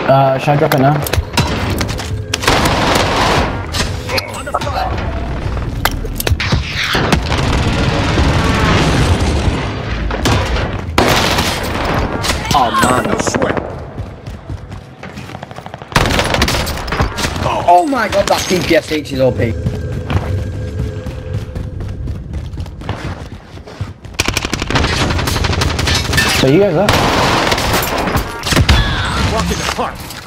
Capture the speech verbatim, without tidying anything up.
Uh, should I drop it now? Oh man, no sweat. Oh. Oh my god, that P P S H is O P. So you guys up? Walk in the park.